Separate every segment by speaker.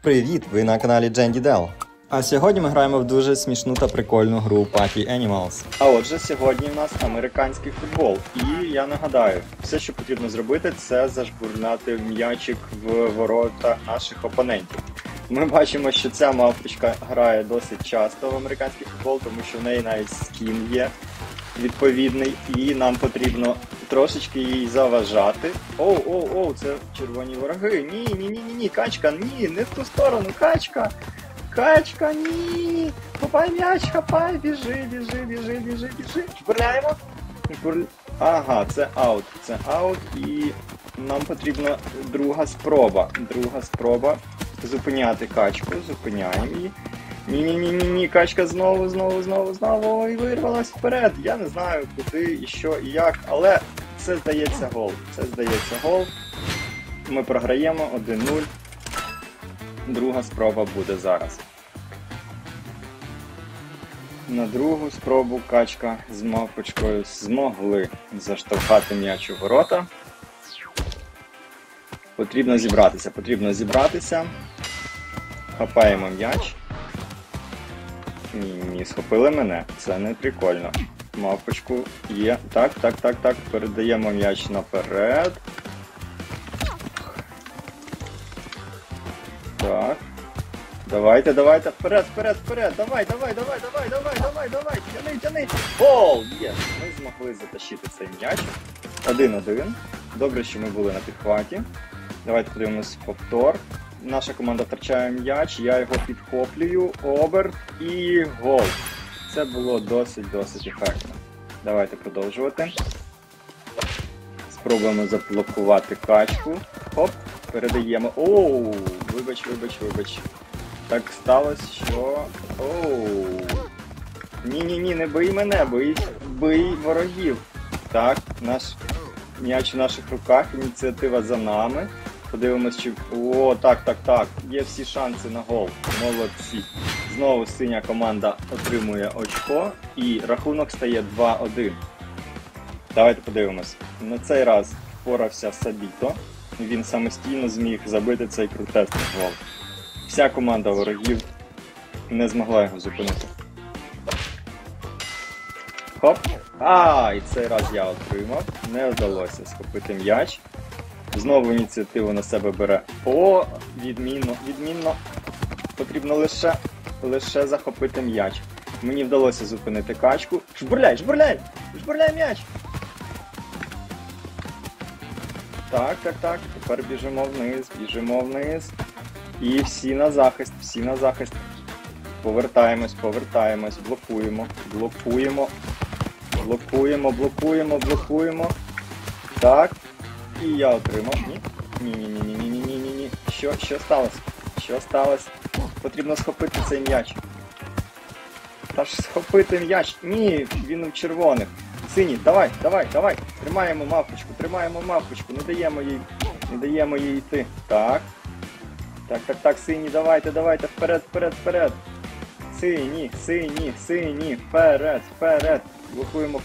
Speaker 1: Привіт! Ви на каналі Дженді Дел. А сьогодні ми граємо в дуже смішну та прикольну гру Party Animals. А отже, сьогодні в нас американський футбол. І я нагадаю, все, що потрібно зробити, це зажбурляти м'ячик в ворота наших опонентів. Ми бачимо, що ця мавпочка грає досить часто в американський футбол, тому що в неї навіть скін є відповідний, і нам потрібно трошечки їй заважати. Оу, це червоні вороги. Ні, качка, ні, не в ту сторону, качка. Качка, ні. Хапай м'яч, хапай, біжи. Жбурляємо. Ага, це аут, і нам потрібна друга спроба. Зупиняти качку, зупиняємо її. Ні, качка знову і вирвалась вперед. Я не знаю, куди, і що, і як, але це здається гол. Ми програємо 1-0. Друга спроба буде зараз. На другу спробу качка з мавпочкою змогли заштовхати м'яч у ворота. Потрібно зібратися. Хапаємо м'яч. Ні, схопили мене. Це не прикольно. Мавпочку є. Так. Передаємо м'яч наперед. Так. Давайте. Вперед. Давай. Тяни. Гол! Є! Ми змогли затащити цей м'яч. 1-1. Добре, що ми були на підхваті. Давайте подивимось повтор. Наша команда втрачає м'яч, я його підхоплюю, оберт і гол. Це було досить ефектно. Давайте продовжувати. Спробуємо заблокувати качку. Хоп, передаємо. Оу, вибач. Так сталося, що... Ні, не бий мене, бий ворогів. Так, наш м'яч у наших руках, ініціатива за нами. Подивимось, чи... О, так. Є всі шанси на гол. Молодці. Знову синя команда отримує очко. І рахунок стає 2-1. Давайте подивимось. На цей раз впорався Сабіто. Він самостійно зміг забити цей крутезний гол. Вся команда ворогів не змогла його зупинити. Хоп. І цей раз я отримав. Не вдалося схопити м'яч. Знову ініціативу на себе бере. Відмінно. Потрібно лише захопити м'яч. Мені вдалося зупинити качку. Жбурляй м'яч! Так. Тепер біжимо вниз. І всі на захист. Повертаємось. Блокуємо. Так. І я отримав. Ні. Що сталося? Потрібно схопити цей м'яч. Та ж схопити м'яч. Ні, він у червоних. Синій, давай. Тримаємо мавпочку. Не даємо їй йти. Так, синій, давайте. Вперед. Сині, вперед. Блокуємо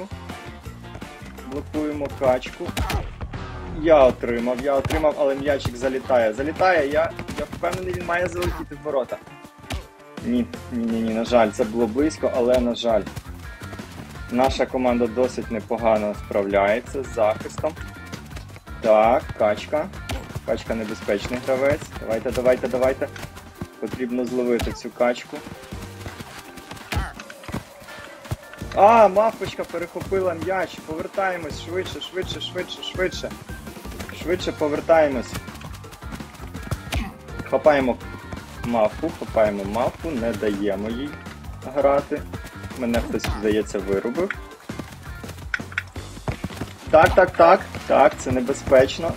Speaker 1: качку. Я отримав, але м'ячик залітає. Я впевнений, він має залетіти в ворота. Ні, на жаль, це було близько, але на жаль. Наша команда досить непогано справляється з захистом. Так, качка. Качка небезпечний гравець. Давайте. Потрібно зловити цю качку. Мавпочка перехопила м'яч. Повертаємось швидше повертаємось. Хапаємо мавпу, не даємо їй грати. Мене хтось, здається, вирубив. Так, це небезпечно.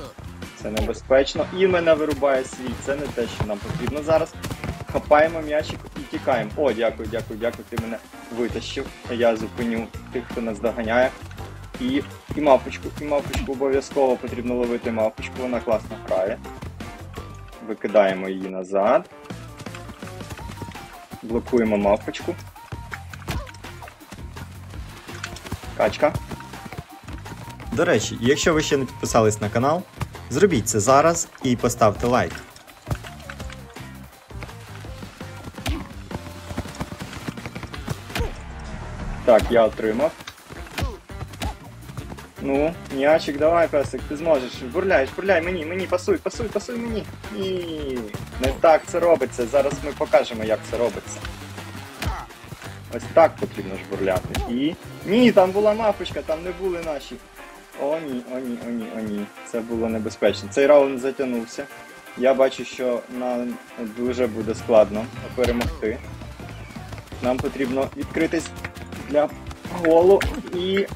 Speaker 1: І мене вирубає свій. Це не те, що нам потрібно зараз. Хапаємо м'ячик і тікаємо. О, дякую, ти мене витащив. Я зупиню тих, хто нас доганяє. І мавпочку обов'язково потрібно ловити мавпочку, вона класно грає. Викидаємо її назад. Блокуємо мавпочку. Качка. До речі, якщо ви ще не підписались на канал, зробіть це зараз і поставте лайк. Так, я отримав. Ну, м'ячик, давай, песик, ти зможеш. Бурляй, мені, пасуй мені. Ні, не так це робиться. Зараз ми покажемо, як це робиться. Ось так потрібно жбурляти. І... Ні, там була мавпочка, там не були наші. О ні. Це було небезпечно. Цей раунд затягнувся. Я бачу, що нам дуже буде складно перемогти. Нам потрібно відкритись для голу і...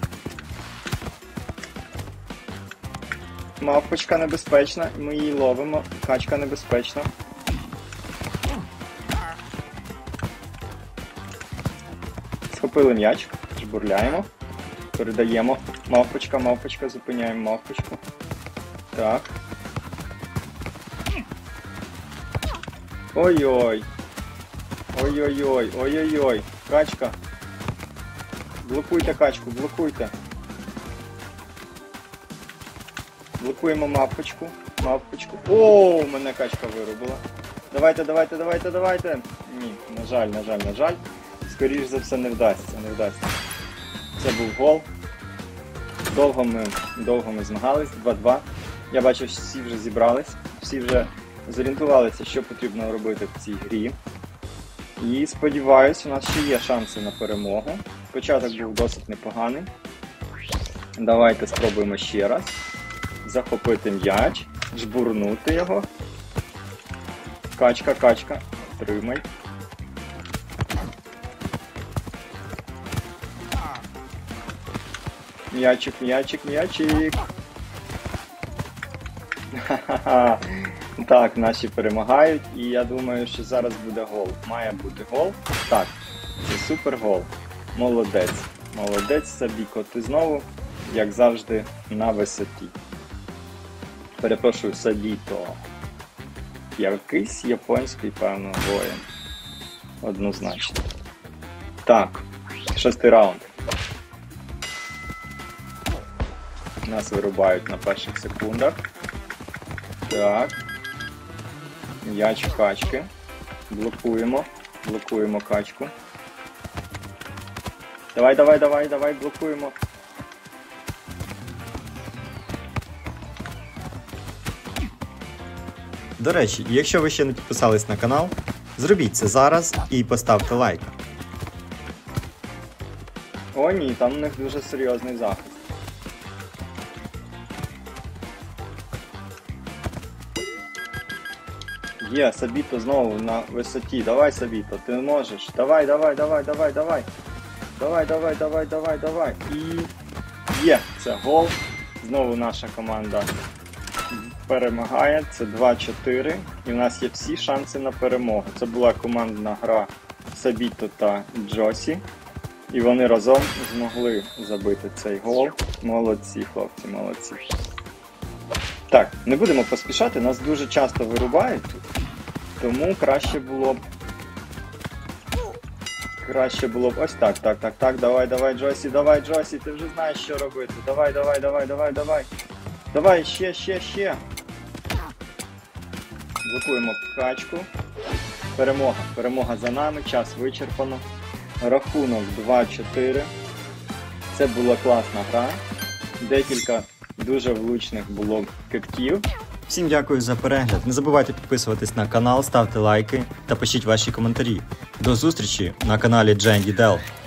Speaker 1: Мавпочка небезпечна, ми її ловимо. Качка небезпечна. Схопили м'ячик, жбурляємо. Передаємо. Мавпочка, зупиняємо мавпочку. Так. Ой-ой. Качка. Блокуйте качку, блокуйте. Блокуємо мавпочку. О, мене качка вирубила. Давайте. Ні, на жаль. Скоріш за все не вдасться. Це був гол. Довго ми змагались, 2-2. Я бачу, всі вже зібрались, всі вже зорієнтувалися, що потрібно робити в цій грі. І сподіваюсь, у нас ще є шанси на перемогу. Початок був досить непоганий. Давайте спробуємо ще раз. Захопити м'яч, жбурнути його. Качка. Тримай. М'ячик. Ха-ха-ха. Так, наші перемагають, і я думаю, що зараз буде гол. Має бути гол. Так, це супер гол. Молодець, Сабіко. Ти знову, як завжди, на висоті. Перепрошую, Сабіто. Якийсь японський, певно, воїн. Однозначно. Так, 6-й раунд. Нас вирубають на перших секундах. Так. М'яч качки. Блокуємо качку. Давай, блокуємо.
Speaker 2: До речі, якщо ви ще не підписались на канал, зробіть це зараз і поставте лайк.
Speaker 1: О ні, там у них дуже серйозний захист. Є, Сабіто знову на висоті. Давай, Сабіто, ти можеш. Давай. Давай. І є, це гол. Знову наша команда перемагає. Це 2-4. І в нас є всі шанси на перемогу. Це була командна гра Сабіто та Джосі. І вони разом змогли забити цей гол. Молодці, хлопці, молодці. Так, не будемо поспішати, нас дуже часто вирубають тут. Тому краще було б ось так. Давай, Джосі, ти вже знаєш, що робити. Давай. Давай, ще. Блокуємо качку. Перемога за нами, час вичерпано. Рахунок 2-4. Це була класна гра. Декілька дуже влучних було китків.
Speaker 2: Всім дякую за перегляд. Не забувайте підписуватись на канал, ставте лайки та пишіть ваші коментарі. До зустрічі на каналі Дженді Дел.